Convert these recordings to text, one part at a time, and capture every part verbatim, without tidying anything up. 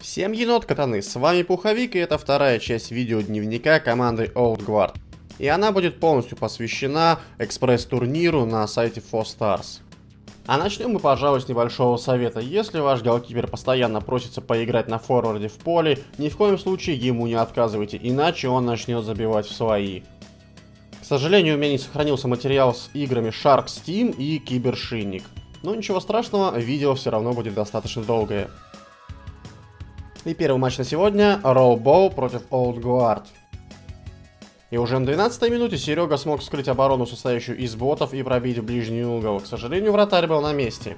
Всем енот катаны, с вами Пуховик, и это вторая часть видеодневника команды Old Guard. И она будет полностью посвящена экспресс-турниру на сайте фор старс. А начнем мы, пожалуй, с небольшого совета. Если ваш голкипер постоянно просится поиграть на форварде в поле, ни в коем случае ему не отказывайте, иначе он начнет забивать в свои. К сожалению, у меня не сохранился материал с играми Sharks Team и Кибершинник. Но ничего страшного, видео все равно будет достаточно долгое. И первый матч на сегодня — Roll Ball против Old Guard. И уже на двенадцатой минуте Серега смог вскрыть оборону, состоящую из ботов, и пробить в ближний угол. К сожалению, вратарь был на месте.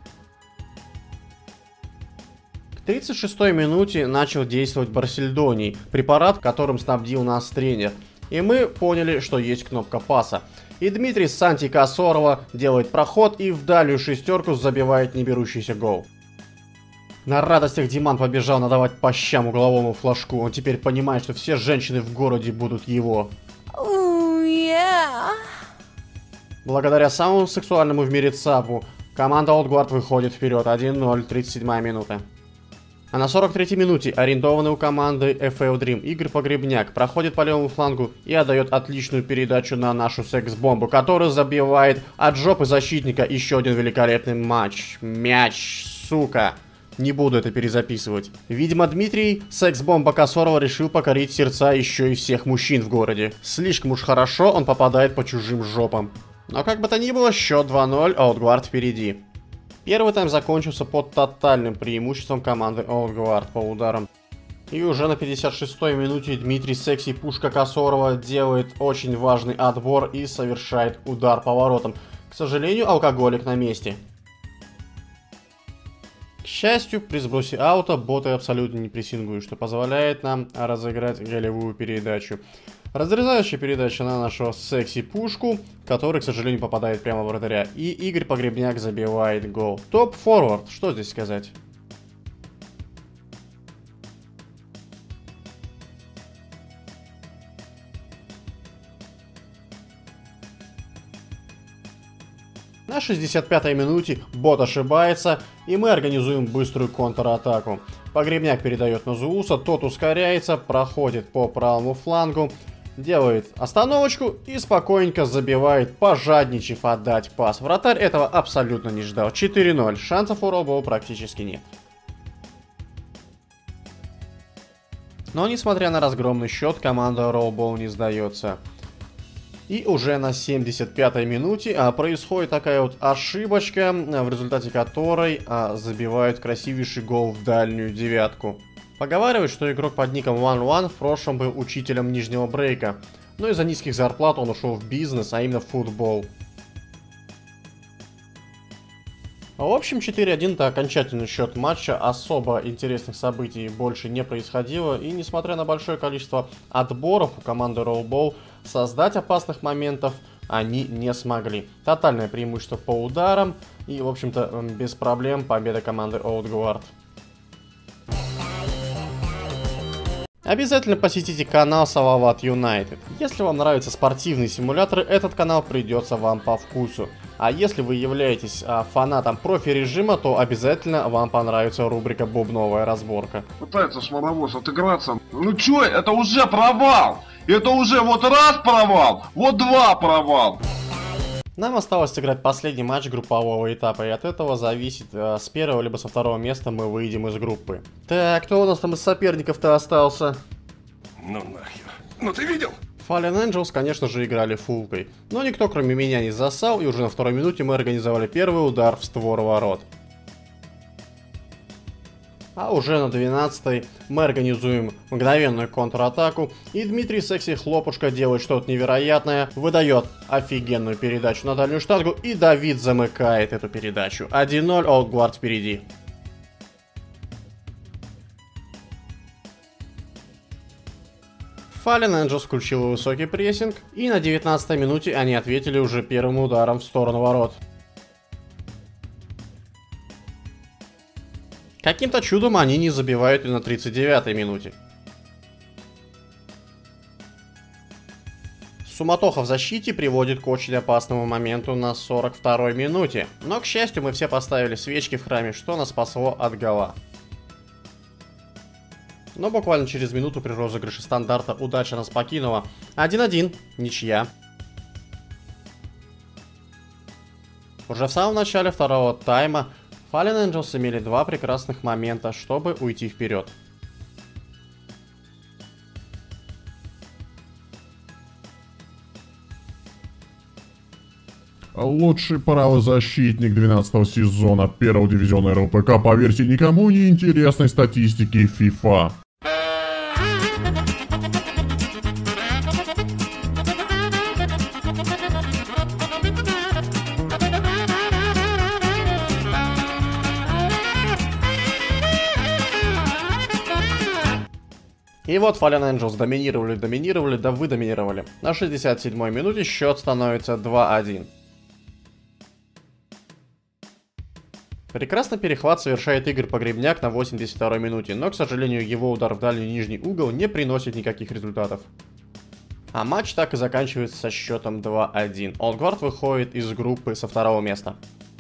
К тридцать шестой минуте начал действовать Барсельдоний, препарат, которым снабдил нас тренер. И мы поняли, что есть кнопка паса. И Дмитрий Санти Косорова делает проход и в дальнюю шестерку забивает неберущийся гол. На радостях Диман побежал надавать по щам угловому флажку. Он теперь понимает, что все женщины в городе будут его. Oh, yeah. Благодаря самому сексуальному в мире ЦАПу, команда Old Guard выходит вперед. один ноль, тридцать седьмая минута. А на сорок третьей минуте арендованный у команды эф эл Dream Игорь Погребняк проходит по левому флангу и отдает отличную передачу на нашу секс-бомбу, которая забивает от жопы защитника еще один великолепный матч. Мяч, сука. Не буду это перезаписывать. Видимо, Дмитрий, секс-бомба Косорова, решил покорить сердца еще и всех мужчин в городе. Слишком уж хорошо он попадает по чужим жопам. Но как бы то ни было, счет два ноль, Old Guard впереди. Первый тайм закончился под тотальным преимуществом команды Old Guard по ударам. И уже на пятьдесят шестой минуте Дмитрий Секси Пушка Косорова делает очень важный отбор и совершает удар по воротам. К сожалению, алкоголик на месте. К счастью, при сбросе аута боты абсолютно не прессингуют, что позволяет нам разыграть голевую передачу. Разрезающая передача на нашего секси-пушку, который, к сожалению, попадает прямо в вратаря. И Игорь Погребняк забивает гол. Топ-форвард, что здесь сказать? На шестьдесят пятой минуте бот ошибается, и мы организуем быструю контратаку. Погребняк передает на Зууса, тот ускоряется, проходит по правому флангу, делает остановочку и спокойненько забивает, пожадничав отдать пас. Вратарь этого абсолютно не ждал. четыре ноль, шансов у Roll Ball практически нет. Но несмотря на разгромный счет, команда Roll Ball не сдается. И уже на семьдесят пятой минуте а, происходит такая вот ошибочка, а, в результате которой а, забивают красивейший гол в дальнюю девятку. Поговаривают, что игрок под ником One One в прошлом был учителем нижнего брейка, но из-за низких зарплат он ушел в бизнес, а именно в футбол. В общем, четыре один это окончательный счет матча, особо интересных событий больше не происходило, и несмотря на большое количество отборов у команды Roll Ball, создать опасных моментов они не смогли. Тотальное преимущество по ударам, и, в общем-то, без проблем победа команды Old Guard. Обязательно посетите канал Салават Юнайтед. Если вам нравятся спортивные симуляторы, этот канал придется вам по вкусу. А если вы являетесь а, фанатом профи-режима, то обязательно вам понравится рубрика «Бубновая разборка». Пытается шмаровоз отыграться. Ну чё, это уже провал! Это уже вот раз провал, вот два провал! Нам осталось сыграть последний матч группового этапа, и от этого зависит, э, с первого либо со второго места мы выйдем из группы. Так, кто у нас там из соперников-то остался? Ну нахер. Ну ты видел? Fallen Angels, конечно же, играли фулкой. Но никто, кроме меня, не засал, и уже на второй минуте мы организовали первый удар в створ ворот. А уже на двенадцатой мы организуем мгновенную контратаку, и Дмитрий Секси Хлопушка делает что-то невероятное, выдает офигенную передачу на дальнюю штангу, и Давид замыкает эту передачу. один ноль, Old Guard впереди. Fallen Angels включил высокий прессинг, и на девятнадцатой минуте они ответили уже первым ударом в сторону ворот. Каким-то чудом они не забивают и на тридцать девятой минуте. Суматоха в защите приводит к очень опасному моменту на сорок второй минуте. Но, к счастью, мы все поставили свечки в храме, что нас спасло от гола. Но буквально через минуту при розыгрыше стандарта удача нас покинула. один-один, ничья. Уже в самом начале второго тайма Fallen Angels имели два прекрасных момента, чтобы уйти вперед. Лучший правозащитник двенадцатого сезона первого дивизиона эр эл пэ ка по версии никому не интересной статистики FIFA. И вот Fallen Angels доминировали, доминировали, да вы доминировали. На шестьдесят седьмой минуте счет становится два-один. Прекрасный перехват совершает Игорь Погребняк на восемьдесят второй минуте, но, к сожалению, его удар в дальний нижний угол не приносит никаких результатов. А матч так и заканчивается со счетом два-один. Олдгвард выходит из группы со второго места.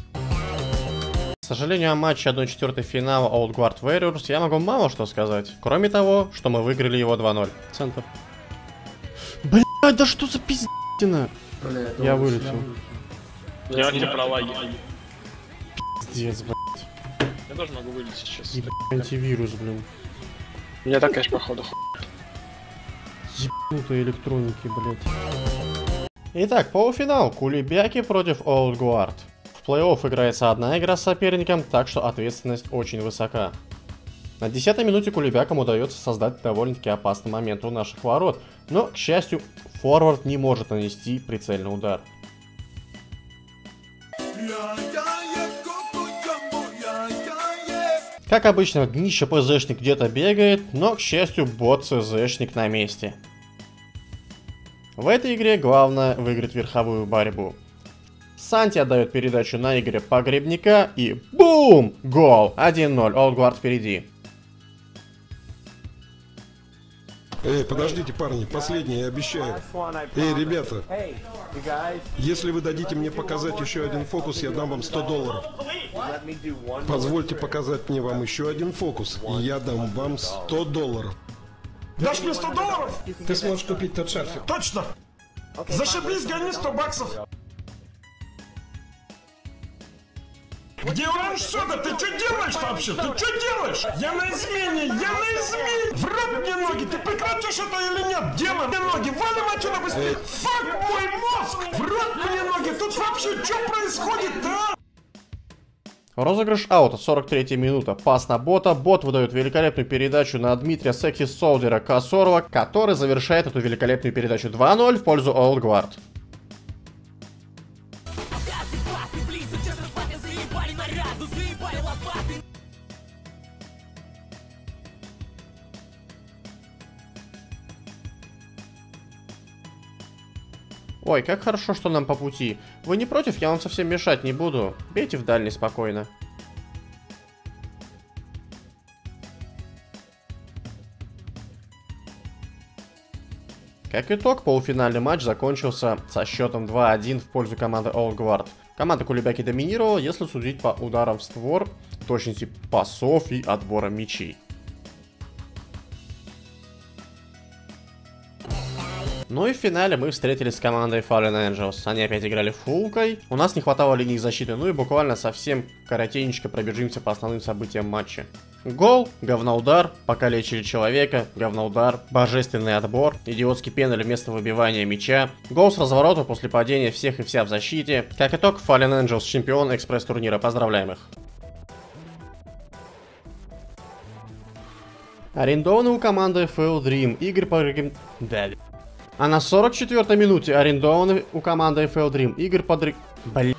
К сожалению, о матче одна четвёртая финала Олдгвард Warriors я могу мало что сказать. Кроме того, что мы выиграли его два-ноль. Центр. Блядь, да что за пиздец? Я вылетел. Я не права. Пиздец, блядь. Я тоже могу вылететь сейчас. Ебать, антивирус, блин. У меня так, конечно, походу. Ебанутые электроники, блядь. Итак, полуфинал. Кулебяки против Олдгвард. В плей-офф играется одна игра с соперником, так что ответственность очень высока. На десятой минуте Кулебякам удается создать довольно-таки опасный момент у наших ворот, но, к счастью, форвард не может нанести прицельный удар. Как обычно, днище ПЗшник где-то бегает, но, к счастью, бот ЦЗшник на месте. В этой игре главное выиграть верховую борьбу. Санти отдает передачу на Игоря Погребняка и бум! Гол! один-ноль. Олдгвард впереди. Эй, подождите, парни, последнее, я обещаю. Эй, ребята, если вы дадите мне показать еще один фокус, я дам вам сто долларов. Позвольте показать мне вам еще один фокус, и я дам вам сто долларов. Дашь мне сто долларов? Ты сможешь купить тот шарфик. Точно! Зашибись, гони сто баксов! Где оранж сода? Ты что делаешь вообще? Ты что делаешь? Я на измене! Я на измене! В рот мне ноги! Ты прекратишь это или нет? Делай мне ноги! Валим отсюда быстрее! Фак мой мозг! В рот мне ноги! Тут вообще что происходит-то, а? Розыгрыш аута, сорок третья минута. Пас на бота. Бот выдает великолепную передачу на Дмитрия Секси Солдера Косорова, который завершает эту великолепную передачу два-ноль в пользу Олдгвард. Ой, как хорошо, что нам по пути. Вы не против? Я вам совсем мешать не буду. Бейте в дальний спокойно. Как итог, полуфинальный матч закончился со счетом два-один в пользу команды Олдгвард. Команда Кулебяки доминировала, если судить по ударам в створ, точности пасов и отбора мячей. Ну и в финале мы встретились с командой Fallen Angels. Они опять играли фулкой. У нас не хватало линии защиты, ну и буквально совсем коротенечко пробежимся по основным событиям матча. Гол, говноудар, покалечили человека, говноудар, божественный отбор, идиотский пеналь вместо выбивания мяча, гол с разворота после падения всех и вся в защите. Как итог, Fallen Angels чемпион экспресс-турнира. Поздравляем их. Арендованный у команды эф эл Dream Игорь Погребняк. А на сорок четвёртой минуте арендованный у команды эф эл Dream Игорь Подры... Блин.